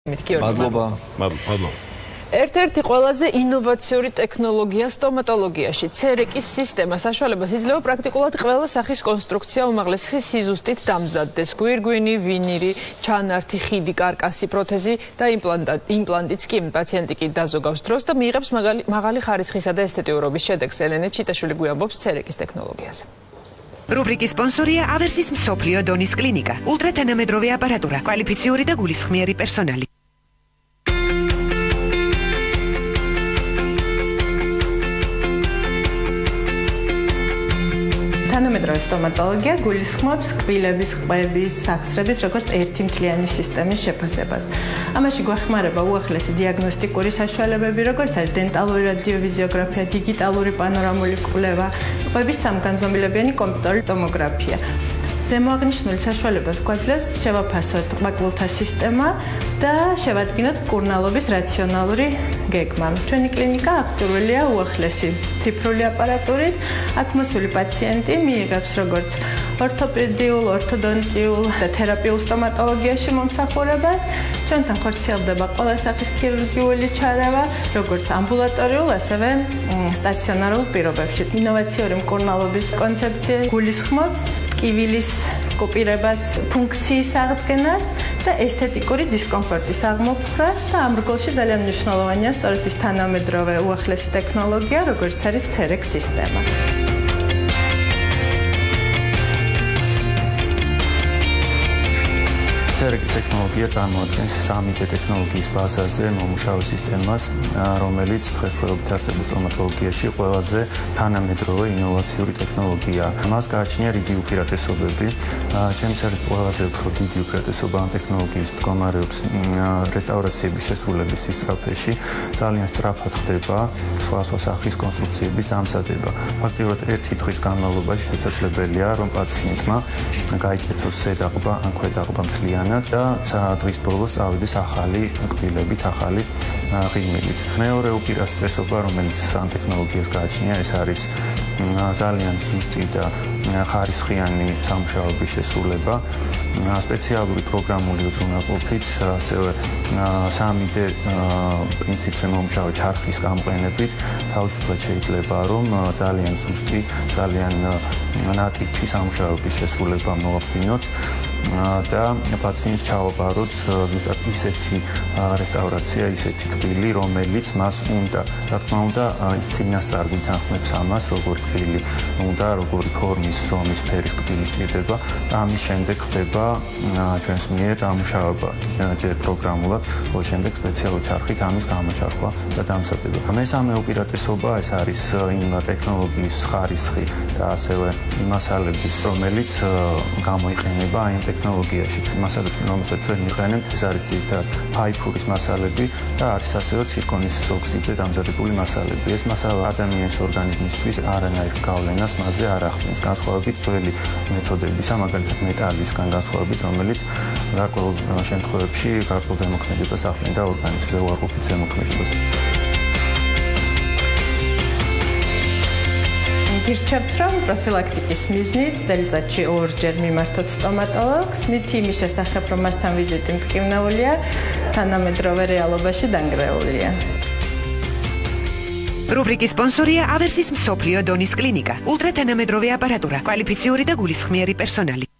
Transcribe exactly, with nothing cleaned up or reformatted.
მადლობა. მადლობა. ერთ-ერთი ყველაზე ინოვაციური ტექნოლოგია სტომატოლოგიაში. ცერეკის სისტემა საშუალებას იძლევა პრაქტიკულად ყველა სახის კონსტრუქცია უმაღლესი სიზუსტით დამზადდეს. გვირგვინი, ვინირი, ჩანართი, ხიდი, კარკასი, პროთეზი და იმპლანტიც კი პაციენტი კი დაზოგავს დროს და მიიღებს მაღალი ხარისხისა და ესთეტიურობის შედეგს. ელენე ჩიტაშვილი გვიამბობს ცერეკის ტექნოლოგიაზე. რუბრიკის სპონსორია ავერსის მსოფლიო დონის კლინიკა. ულტრათანამედროვე აპარატურა, კვალიფიციური და გულისხმიერი პერსონალი. თანამედროვე სტომატოლოგია გულისხმობს კბილების, ყბების, სახსრების როგორც ერთი მთლიანი სისტემის შეფასებას. ამაში გვეხმარება უახლესი დიაგნოსტიკური საშუალებები, როგორც არის დენტალური რადიოვიზიოგრაფია, დიგიტალური პანორამული კვლევა, ყბების სამგანზომილებიანი კომპიუტერული ტომოგრაფია. ზემოაღნიშნული საშუალებას გვაძლევს შევაფასოთ ყბაკულთა სისტემა და შევადგინოთ მკურნალობის რაციონალური გეგმა. ჩვენი კლინიკა აღჭურვილია უახლესი ციფრული აპარატურით. აქ მოსული პაციენტი მიიღებს როგორც ორთოპედიულ, ორთოდონტიულ და თერაპიულ სტომატოლოგიაში მომსახურებას. ჩვენთან ხორციელდება ყველა სახის ქირურგიული ჩარევა, როგორც ამბულატორიულ, ასევე სტაციონარულ პირობებში. ინოვაციური მკურნალობის კონცეფცია გულისხმობს კივილის კოპირებას, ფუნქციის აღდგენას და ესთეტიკური დისკომფორტის აღმოფხვრას და ამ რგოლში ძალიან მნიშვნელოვანია სწორედ ის თანამედროვე უახლესი ტექნოლოგია, როგორც არის ცერეკ სისტემა. ცერეკის ტექნოლოგია წარმოადგენს სამი დე ტექნოლოგიის ბაზაზე მომუშავე სისტემას, რომელიც დღესდღეობით არსებობს სტომატოლოგიაში ყველაზე თანამედროვე ინოვაციური ტექნოლოგია. მას გააჩნია რიგი უპირატესობები. ჩემს აზრით ყველაზე უფრო დიდი უპირატესობა ამ ტექნოლოგიის მდგომარეობს რესტავრაციების შესრულების სისწრაფეში. ძალიან სწრაფად ხდება სხვადასხვა სახის კონსტრუქციების დამზადება. ფაქტიურად ერთი დღის განმავლობაში შესაძლებელია, რომ პაციენტმა გაიკეთოს ზედაყბა ან ქვედაყბა მთლიანად და დღის ბოლოს წავიდეს ახალი კბილებით, ახალი ღიმილით. მეორე უპირატესობა, რომელიც ამ ტექნოლოგიას გააჩნია, ეს არის ძალიან ზუსტი და ხარისხიანი სამუშაოების შესრულება. სპეციალური პროგრამული უზრუნველყოფით, ასევე სამი დე პრინციპზე მომუშავე ჩარხის გამოყენებით თავისუფლად შეიძლება, რომ ძალიან ზუსტი, ძალიან ნატიფი სამუშაოების შესრულება მოვახდინოთ და პაციენტს ჩავაბაროთ ზუსტად ისეთი რესტავრაცია, ისეთი კბილი, რომელიც მას უნდა, რა თქმა უნდა, ის წინასწარ გვითანხმებს ამას, როგორი კბილი უნდა, როგორი ფორმის, ზომის, ფერის კბილი სჭირდება და ამის შემდეგ ხდება ჩვენს მიერ დამუშავება ჯერ პროგრამულად, ხოლო შემდეგ სპეციალური ჩარხით ამის გამოჩარხვა და დამზადება. მესამე უპირატესობა ეს არის იმ ტექნოლოგიის ხარისხი და ასევე იმ მასალების, რომელიც გამოიყენება აი ტექნოლოგიაში. მასალები, რომელსაც ჩვენ ვიყენებთ, ეს არის ძირითადად ფაიფურის მასალები და არის ასევე ცირკონის ოქსიდზე დამზადებული მასალები. ეს მასალა ადამიანის ორგანიზმისთვის არანაირ გავლენას მასზე არ ახდენს, განსხვავებით ძველი მეთოდებისა, მაგალითად მეტალისგან განსხვავებით, რომელიც გარკვეულ შემთხვევებში გარკვეულ ზემოქმედებას ახდენდა ორგანიზმზე, უარყოფით ზემოქმედებას. გირჩევთ, რომ პროფილაქტიკის მიზნით წელიწადში ორჯერ მიმართოთ სტომატოლოგს, მითი იმის შესახებ, რომ მასთან ვიზიტი მტკივნეულია, თანამედროვე რეალობაში დანგრეულია. რუბრიკის სპონსორია ავერსის მსოფლიო დონის კლინიკა. ულტრათანამედროვე აპარატურა, კვალიფიციური და გულისხმიერი პერსონალი.